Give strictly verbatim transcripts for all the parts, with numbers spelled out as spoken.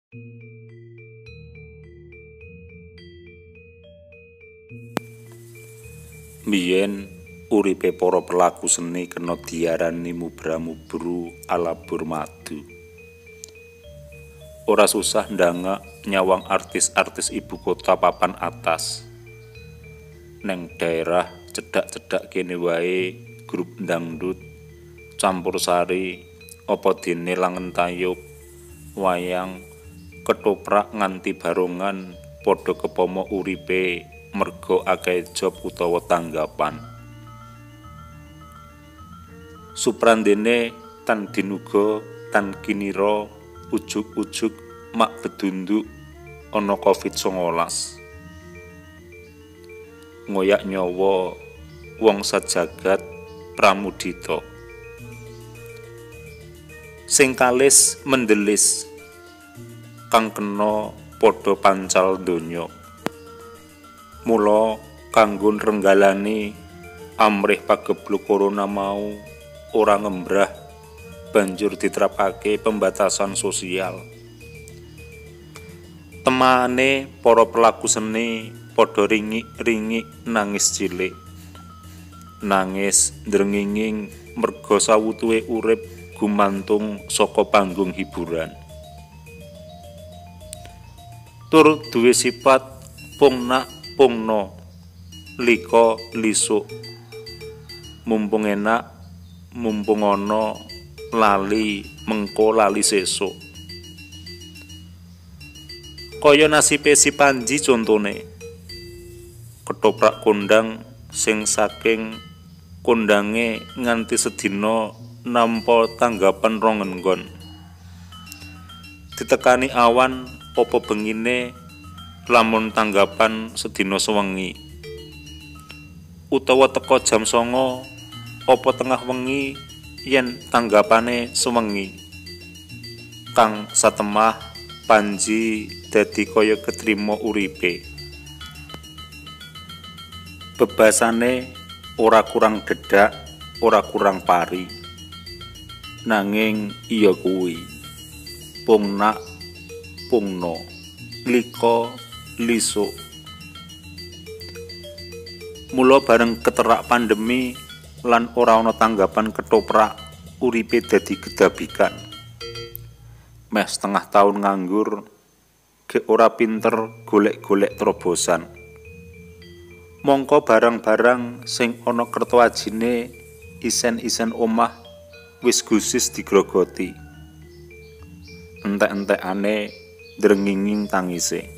Biyen uripe para pelaku seni kena diarani mubra-mubru alabur madu. Ora susah ndangak nyawang artis-artis ibu kota papan atas. Neng daerah cedhak-cedhak kene wae grup dangdut, campursari, apa dene langen tayub, wayang, ketoprak nganti barongan padha kepomo uripe merga akeh job utawa tanggapan. Suprandene tan dinuga tan kinira ujug-ujug mak bedunduk ana covid songolas. Ngoyak nyawa wong sajagat pramudita. Sing kalis mendelis kang kena padha pancal donya. Mula kanggo renggalani amrih pagebluk corona mau ora ngembrah banjur diterapake pembatasan sosial. Temane para pelaku seni padha ringik-ringik nangis cilik. Nangis drenginging merga sawutuhe urip gumantung saka panggung hiburan. Tur duwe sifat pungnak pungno, liko lisuk, mumpung enak, mumpung ana, lali mengko lali sesuk. Kaya nasibe si Panji contone, ketoprak kondang sing saking kondange nganti sedina nampa tanggapan rong nggon. Ditekani awan apa bengine lamun tanggapan sedina sewengi, utawa teka jam songo apa tengah wengi yen tanggapane sewengi. Kang satemah Panji dadi kaya ketrima uripe. Bebasane ora kurang dedak, ora kurang pari. Nanging iya kuwi pungnak pungno, liko lisuk. Mula bareng keterak pandemi lan ora ana tanggapan ketoprak, uripe dadi gedabikan. Meh setengah tahun nganggur, ge ora pinter golek-golek terobosan. Mongko barang-barang sing ana kerta ajine isen-isen omah wis gusis digrogoti. Entek-entekane drenginging tangise.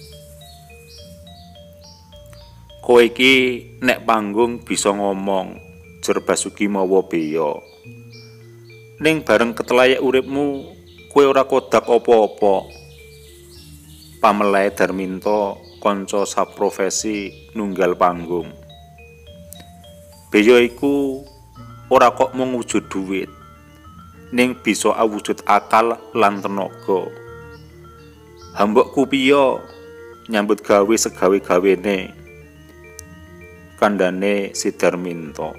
Kowe iki nek panggung bisa ngomong, jer Basuki mawa beya. Ning bareng ketelayak uripmu, kowe ora kodak apa-apa. Pamelahe Darminto kanca saprofesi nunggal panggung. Beya iku ora kok mung wujud dhuwit, ning bisa awujud akal lan tenaga. Hambokku piya nyambut gawe segawe-gawene, kandhane si Darminto.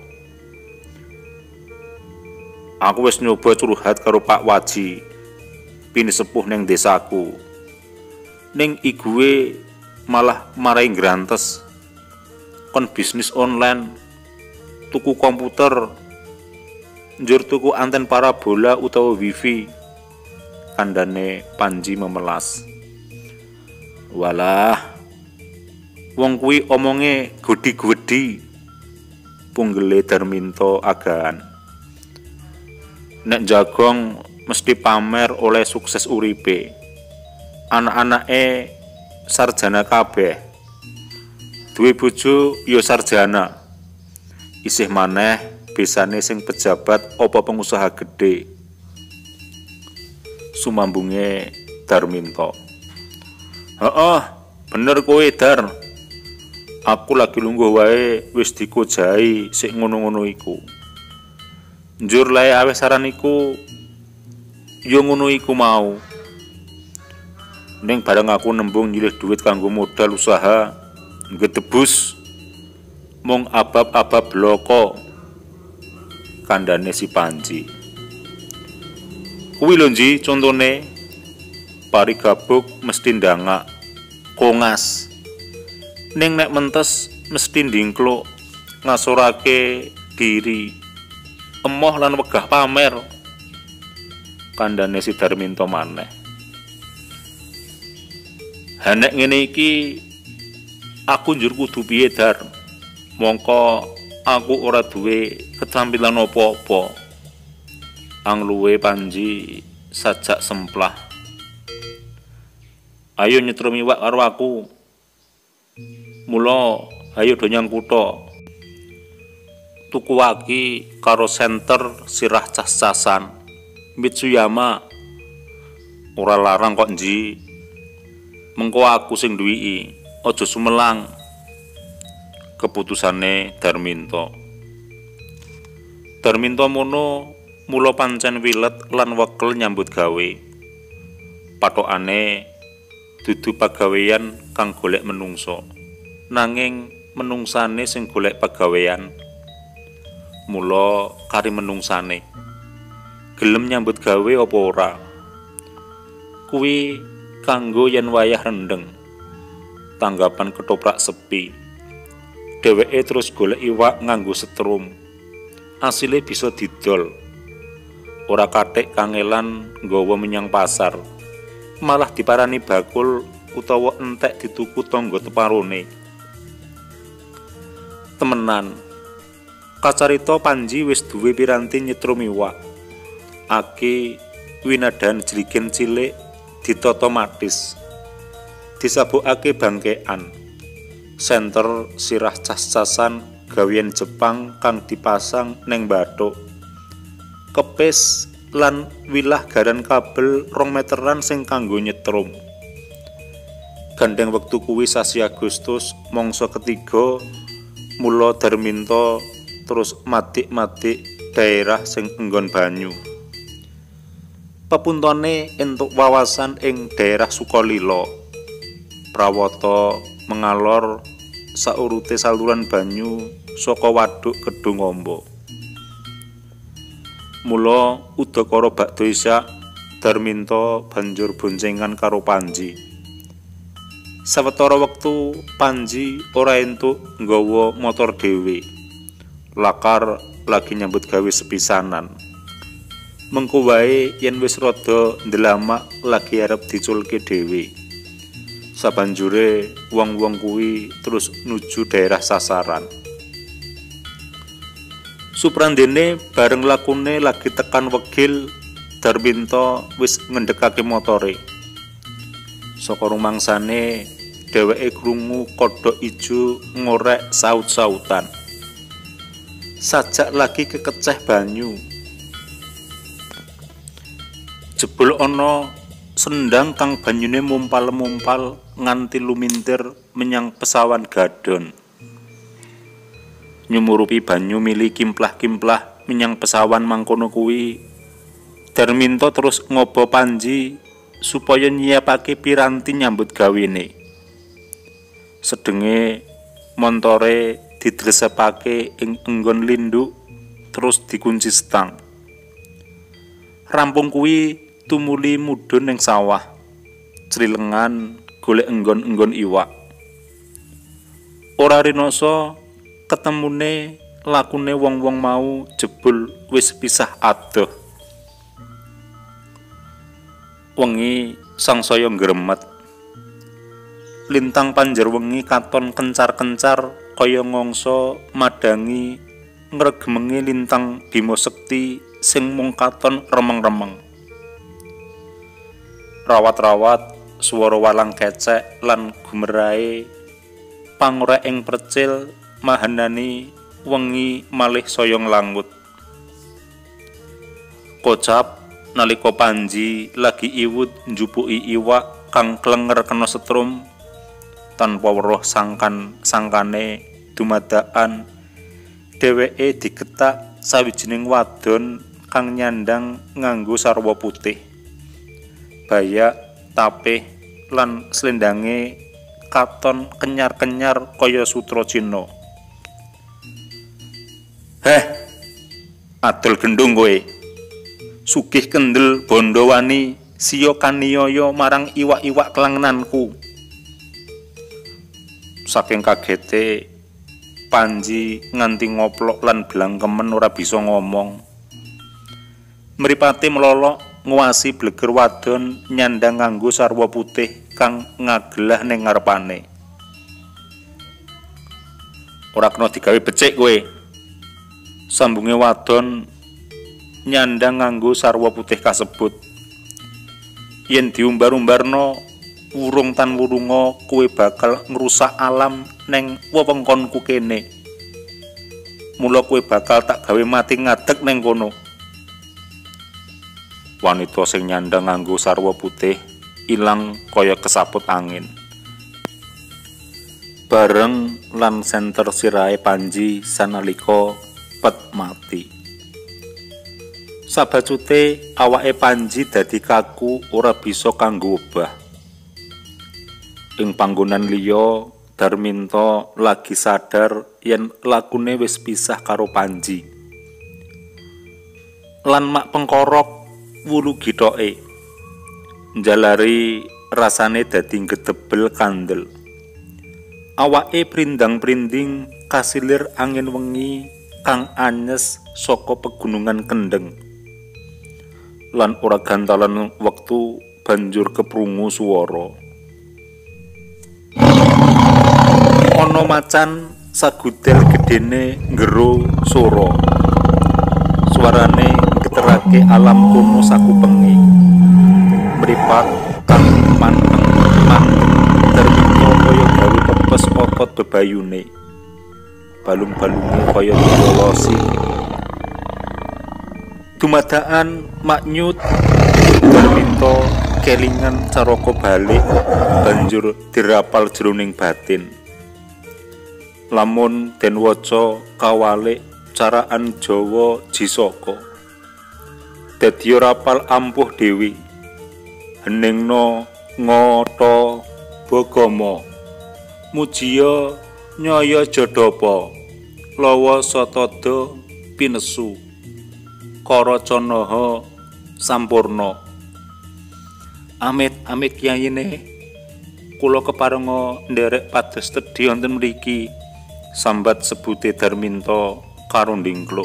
Aku wis nyoba curhat karo Pak Waji, pini sepuh ning desaku. Ning iguwe malah marai ngrantes. Kon bisnis online, tuku komputer, njur tuku anten parabola utawa wifi, kandhane Panji memelas. Walah, wong kuwi omonge godi-godi, punggele Darminto agahan. Nek jagong mesti pamer oleh sukses uripe. Anak-anake sarjana kabeh. Duwe bojo ya sarjana. Isih maneh besane sing pejabat apa pengusaha gede. Sumambunge Darminto. Heeh, bener kowe Dar. Aku lagi lungguh wae wis dikojahi sik ngono-ngono iku. Njur lae aweh saran iku yo ngono iku mau. Ning bareng aku nembung nyilih duit kanggo modal usaha, ngedebus mung abab-abab bloko, kandhane si Panji. Kuwi lho Ji contone, parigabuk mesti ndangak kongas, ning nek mentes mesti ndingkluk ngasurake diri, emoh lan wegah pamer, kandhane si Darminto maneh. Hanek ngene iki aku njur kudu piye, Dar? Mongko aku ora duwe keterampilan apa-apa. Angluwe Panji sajak semplah. Ayo nyetrum iwak karo aku. Mula ayo do nyang kutha. Tuku waki karo senter sirah cas-casan. Mitsuyama. Ora larang kok, Nji. Mengko aku sing duwiki, aja sumelang. Keputusane Darminto. Darminto mono mula pancen wilet lan wekel nyambut gawe. Pathokane dudu pagawean kang golek menungso, nanging menungsane sing golek pagawean. Mula kari menungsane gelem nyambut gawe apa ora. Kuwi kanggo yen wayah rendeng. Tanggapan ketoprak sepi. Dheweke terus golek iwak nganggo setrum. Asile bisa didol. Ora kathik kangelan nggawa menyang pasar. Malah diparani bakul utawa entek dituku tangga teparone. Temenan. Kacarita Panji wis duwe piranti nyetrum iwak. Aki winadan jligen cilik ditata matis. Disabukake bangkean. Senter sirah cas-casan gawean Jepang kang dipasang neng bathuk. Kepis lan wilah garan kabel rong meteran sing kanggo nyetrum. Gandeng wektu kuwi sasi Agustus mangsa ketiga, mula Darminto terus madik-madik daerah sing enggon banyu. Pepuntone entuk wawasan ing daerah Sukolilo. Prawata mengalor saurute saluran banyu saka waduk Kedung Ombo. Mula udakara bakda isya Darminto banjur boncengan karo Panji. Sawetara wektu Panji ora entuk nggawa motor dhewe. Lakar lagi nyambut gawe sepisanan. Mengko wae yen wis rada ndelamak lagi arep diculke dhewe. Sabanjure wong-wong kuwi terus nuju daerah sasaran. Suprandene bareng lakune lagi tekan wegil, Darminto wis ngendhekake motore. Saka rumangsane dheweke krungu kodhok ijo ngorek saut-sautan. Sajak lagi kekeceh banyu. Jebul ana sendang kang banyune mumpal-mumpal nganti lumintir menyang pesawan gadon. Nyumurupi banyu mili kimplah-kimplah menyang pesawan mangkono kuwi, Darminto terus ngobo Panji supaya nyiapake piranti nyambut gawene. Sedenge montore didresepake ing enggon linduk terus dikunci stang. Rampung kuwi tumuli mudhun ning sawah, crilengan golek enggon-enggon iwak. Ora rinoso ketemune lakune wong-wong mau jebul wis pisah adoh. Wengi sangsaya ngremet. Lintang panjer wengi katon kencar-kencar kaya ngangsa madangi ngregemengi lintang Bima Sekti sing mung katon remeng-remeng. Rawat-rawat swara walang kecek lan gumerahe pangorek ing percil mahanani wengi malih saya nglangut. Kocap nalika Panji lagi iwut njupuki iwak kang klenger kena setrum tanpa weruh sangkan-sangkane dumadakan dheweke digetak sawijining wadon kang nyandang nganggo sarwa putih. Bayak, tapih lan slendange katon kenyar-kenyar kaya sutra Cina. Heh, adol gendung kowe. Sugih kendel bondo wani siya kaniyaya marang iwak-iwak kelangenanku. Saking kagete Panji nganti ngoplok lan blangkemen ora bisa ngomong. Mripate melolok nguwasi bleger wadon nyandang nganggo sarwa putih kang ngagelah ning ngarepane. Ora kena digawe becik kowe. Sambunge wadon nyandang nganggo sarwa putih kasebut. Yen diumbar-umbarno wurung tan wurunga kowe bakal ngrusak alam neng wewengkonku kene. Mula kowe bakal tak gawe mati ngadeg neng kono. Wanita sing nyandang nganggo sarwa putih ilang kaya kesaput angin. Bareng lan senter sirahe Panji sanalika pet mati. Sabacute awake Panji dadi kaku ora bisa kanggo obah. Ing panggonan liya Darminto lagi sadar yen lakune wis pisah karo Panji. Lan mak pengkorok wulu githoke. Njalari rasane dadi gedebel kandel. Awake prindang-prinding kasilir angin wengi kang anyes saka pegunungan Kendeng. Lan ora gantalan wektu banjur keprungu swara. Ana macan sagudel gedene nggero sora. Suarane geterake alam kono sakupenge. Mripat kang manteng manteng Darminto kaya gawe pepes otot bebayune. Balung-balunge kaya dilolosi. Dumadaan maknyut Darminto kelingan caraka balik banjur dirapal jroning batin. Lamun den waca kawalik caraan Jawa Jisaka. Dadi rapal ampuh dewi. Heningna ngata bogama. Mujiya nyaya jodhapa. Lawa satada pinesu. Karacanaha sampurna. Amit-amit kyayine kula keparenga nderek pados tedhi wonten mriki. Sambat sebute Darminto karo ndingkluk.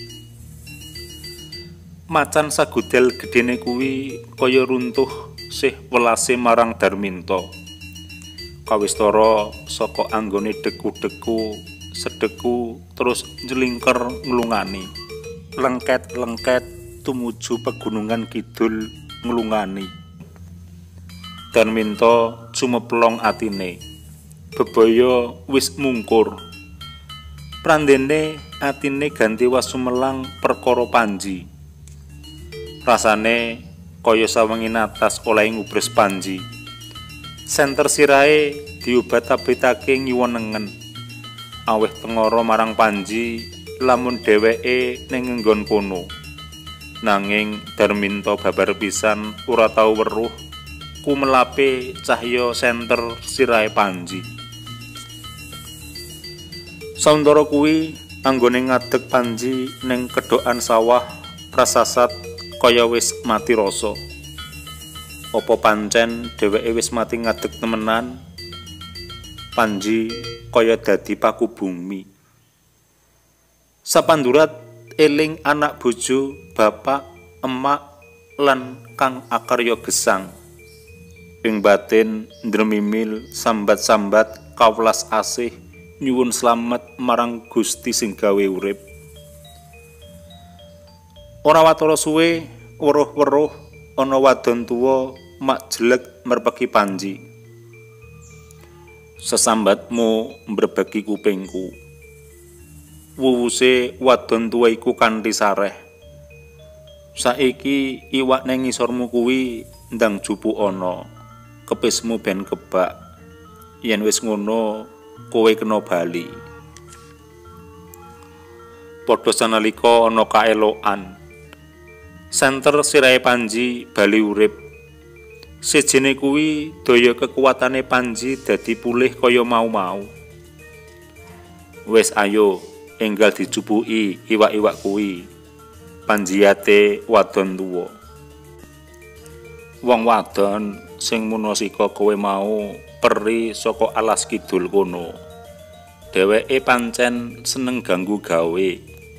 Macan sagudel gedene kuwi kaya runtuh sih welase marang Darminto. Kawistara saka anggone deku-deku sedeku terus njlingker nglungani. Lengket-lengket tumuju pegunungan kidul nglungani. Darminto cumeplong atine. Bebaya wis mungkur. Prandene atine ganti wasumelang perkara Panji. Rasane kaya sawengi natas oleh ngubres Panji. Senter sirahe diobat-abetake ngiwonengen. Aweh tengara marang Panji lamun dheweke ning nggon kono. Nanging Darminto babar pisan ora tau weruh kumelape cahya senter sirahe Panji. Sauntara kuwi anggone ngadeg Panji ning kedhokan sawah prasasat kaya wis mati rasa. Apa pancen dheweke wis mati ngadeg temenan? Panji kaya dadi paku bumi. Sapandurat eling anak bojo, bapak, emak lan kang akarya gesang. Ing batin ndremimil sambat-sambat kawelas asih nyuwun slamet marang Gusti sing gawe urip. Ora watara suwe weruh-weruh ana wadon tuwa mak jelek merpeki Panji. Sesambatmu mbrebeki kupingku. Wuwuse wadon tuwa iku kanthi sareh. Saiki iwak ning ngisormu kuwi ndang jupu ana. Kepismu ben kebak. Yen wis ngono kowe kena bali. Padha sanalika ana kaelokan. Senter sirahe Panji bali urip. Sejene kuwi daya kekuatane Panji dadi pulih kaya mau-mau. Wis ayo enggal dicupuki iwak-iwak kuwi. Panjiate wadon tuwa. Wong wadon sing munasika kowe mau peri saka alas kidul kono. Dheweke pancen seneng ganggu gawe.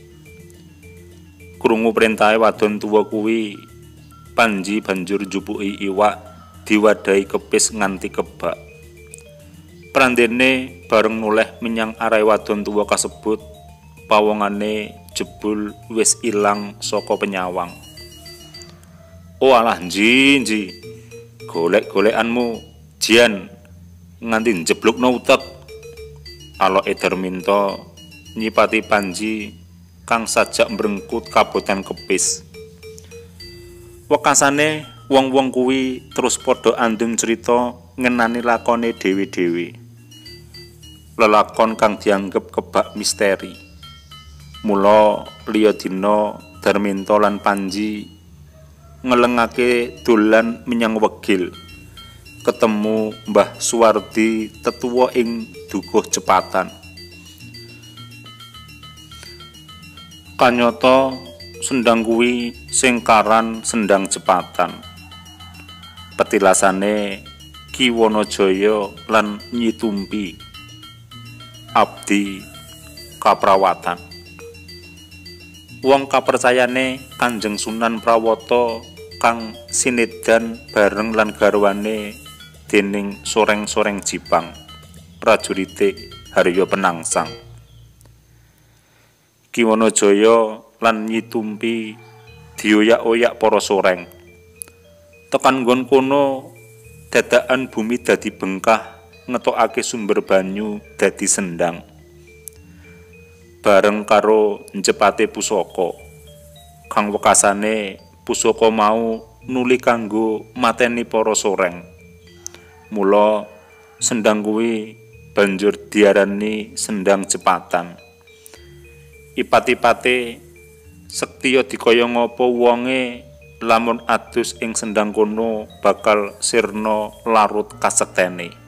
Krungu perintahe wadon tuwa kuwi, Panji banjur njupuki iwak diwadahi kepis nganti kebak. Prandene bareng noleh menyang arahe wadon tuwa kasebut, pawongane jebul wis ilang saka penyawang. Oh alah nji nji, golek-golekanmu jian nganti njeblukno utek. Aloke Darminto nyipati Panji kang sajak mbrengkut kabotan kepis. Wekasane wong-wong kuwi terus padha andum crita ngenani lakone dhewe-dhewe. Lelakon kang dianggep kebak misteri. Mula liya dina Darminto lan Panji ngelengake dolan menyang Wegil. Ketemu Mbah Suwardi tetuwa ing Dukuh Cepatan. Kanyata sendang kuwi sing karan sendang Cepatan. Petilasane Ki Wanajaya lan Nyi Tumpi. Abdi kaprawatan. Wong kapercayane Kanjeng Sunan Prawata kang sinedan bareng lan garwane dening Soreng-Soreng Jipang, prajurite Harya Penangsang. Ki Wanajaya lan Nyi Tumpi dioyak-oyak para soreng. Tekan nggon kono dadakan bumi dadi bengkah, ngetokake sumber banyu dadi sendang. Bareng karo njepate pusaka, kang wekasane pusaka mau nuli kanggo mateni para soreng. Mula sendang kuwi banjur diarani Sendang Cepatan. Ipat-ipate sektiya dikaya ngapa wonge lamun adus ing sendang kono bakal sirna larut kasektene.